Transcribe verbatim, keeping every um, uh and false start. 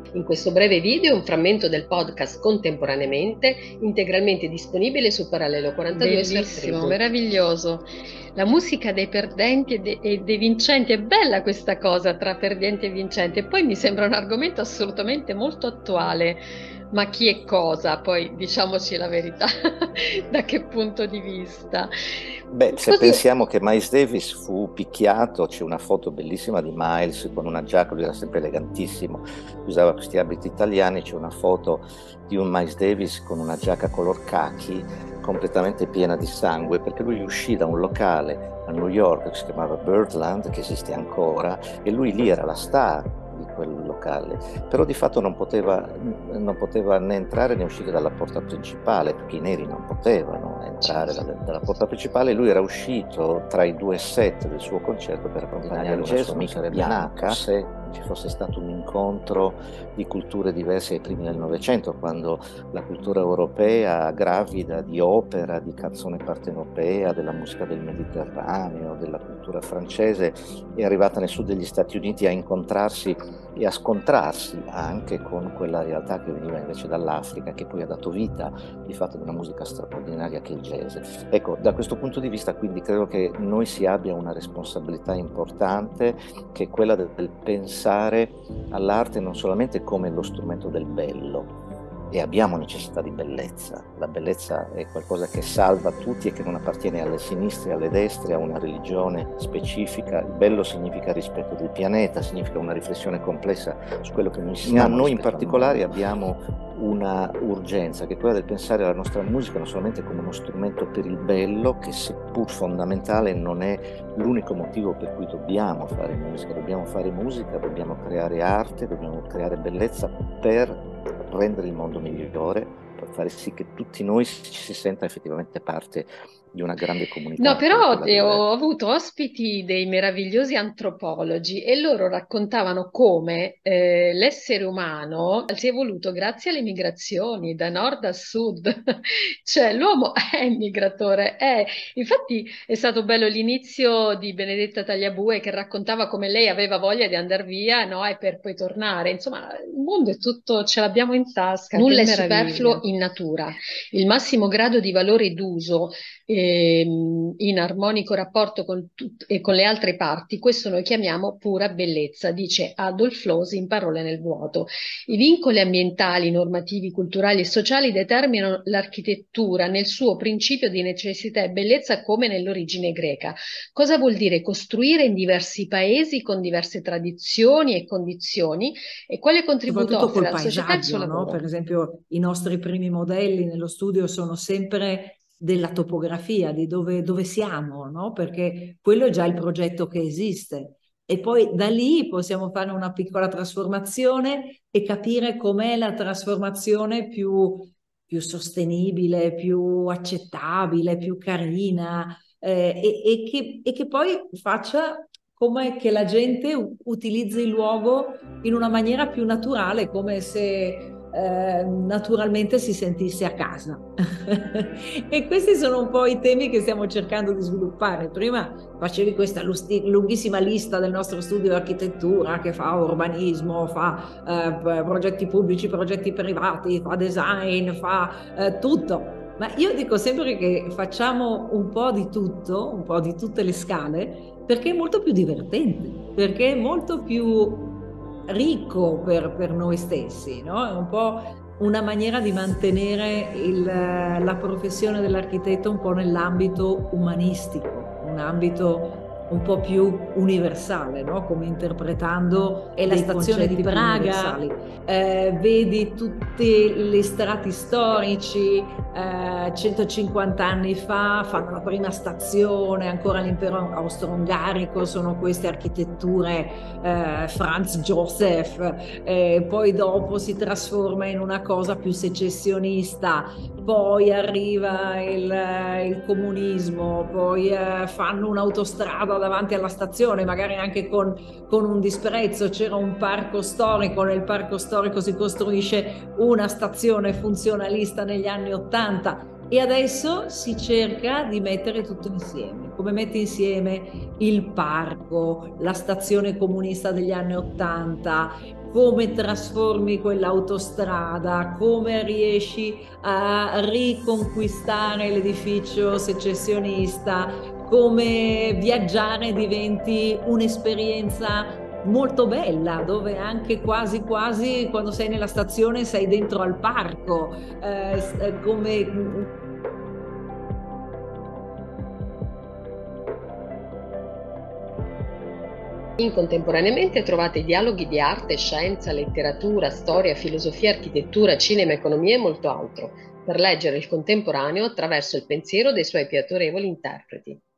In questo breve video un frammento del podcast Contemporaneamente, integralmente disponibile su Parallelo quarantadue. Bellissimo, meraviglioso. La musica dei perdenti e dei, e dei vincenti, è bella questa cosa tra perdenti e vincenti, e poi mi sembra un argomento assolutamente molto attuale. Ma chi è cosa? Poi diciamoci la verità, da che punto di vista? Beh, se Così. pensiamo che Miles Davis fu picchiato, c'è una foto bellissima di Miles con una giacca, lui era sempre elegantissimo, usava questi abiti italiani, c'è una foto di un Miles Davis con una giacca color khaki completamente piena di sangue, perché lui uscì da un locale a New York che si chiamava Birdland, che esiste ancora, e lui lì era la star di quel locale, però di fatto non poteva, non poteva né entrare né uscire dalla porta principale, perché i neri non potevano entrare dalla, dalla porta principale. Lui era uscito tra i due set del suo concerto per accompagnare il jazz, non sarebbe nato se ci fosse stato un incontro di culture diverse ai primi del Novecento, quando la cultura europea, gravida di opera, di canzone partenopea, della musica del Mediterraneo, della cultura francese, è arrivata nel sud degli Stati Uniti a incontrarsi e a scontrarsi anche con quella realtà che veniva invece dall'Africa, che poi ha dato vita di fatto ad una musica straordinaria che è il jazz. Ecco, da questo punto di vista quindi credo che noi si abbia una responsabilità importante, che è quella del, del pensare all'arte non solamente come lo strumento del bello, e abbiamo necessità di bellezza. La bellezza è qualcosa che salva tutti e che non appartiene alle sinistre, alle destre, a una religione specifica. Il bello significa rispetto del pianeta, significa una riflessione complessa su quello che noi siamo. Ma noi in particolare abbiamo una urgenza, che è quella del pensare alla nostra musica non solamente come uno strumento per il bello, che seppur fondamentale non è l'unico motivo per cui dobbiamo fare musica. Dobbiamo fare musica, dobbiamo creare arte, dobbiamo creare bellezza per rendere il mondo migliore, per fare sì che tutti noi ci si senta effettivamente parte di una grande comunità. No, però eh, ho avuto ospiti dei meravigliosi antropologi e loro raccontavano come eh, l'essere umano si è evoluto grazie alle migrazioni da nord a sud. Cioè l'uomo è migratore, è. Infatti è stato bello l'inizio di Benedetta Tagliabue, che raccontava come lei aveva voglia di andare via, no? E per poi tornare. Insomma, il mondo è tutto, ce l'abbiamo in tasca. Nulla è superfluo in natura. Il massimo grado di valore d'uso in armonico rapporto con, tut- e con le altre parti, questo noi chiamiamo pura bellezza, dice Adolf Loos in Parole nel vuoto. I vincoli ambientali, normativi, culturali e sociali determinano l'architettura nel suo principio di necessità e bellezza, come nell'origine greca. Cosa vuol dire costruire in diversi paesi con diverse tradizioni e condizioni, e quale contributo soprattutto offre col alla società il suo paesaggio, no? lavoro? Per esempio i nostri primi modelli nello studio sono sempre della topografia, di dove, dove siamo, no? Perché quello è già il progetto che esiste. E poi da lì possiamo fare una piccola trasformazione e capire com'è la trasformazione più, più sostenibile, più accettabile, più carina, eh, e, e, che, e che poi faccia come che la gente utilizzi il luogo in una maniera più naturale, come se eh, naturalmente si sentisse a casa. E questi sono un po' i temi che stiamo cercando di sviluppare. Prima facevi questa lunghissima lista del nostro studio di architettura che fa urbanismo, fa eh, progetti pubblici, progetti privati, fa design, fa eh, tutto. Ma io dico sempre che facciamo un po' di tutto, un po' di tutte le scale, perché è molto più divertente, perché è molto più ricco per, per noi stessi, no? È un po' una maniera di mantenere il, la professione dell'architetto un po' nell'ambito umanistico, un ambito un po' più universale, no? Come interpretando e la stazione di Praga, eh, vedi tutti gli strati storici, eh, centocinquanta anni fa fanno la prima stazione, ancora l'impero austro-ungarico, sono queste architetture eh, Franz Joseph, eh, poi dopo si trasforma in una cosa più secessionista, poi arriva il, il comunismo, poi eh, fanno un'autostrada davanti alla stazione, magari anche con, con un disprezzo. C'era un parco storico, nel parco storico si costruisce una stazione funzionalista negli anni ottanta e adesso si cerca di mettere tutto insieme. Come metti insieme il parco, la stazione comunista degli anni ottanta, come trasformi quell'autostrada, come riesci a riconquistare l'edificio secessionista, come viaggiare diventi un'esperienza molto bella, dove anche quasi quasi quando sei nella stazione sei dentro al parco, eh, come... In Contemporaneamente trovate dialoghi di arte, scienza, letteratura, storia, filosofia, architettura, cinema, economia e molto altro, per leggere il contemporaneo attraverso il pensiero dei suoi più autorevoli interpreti.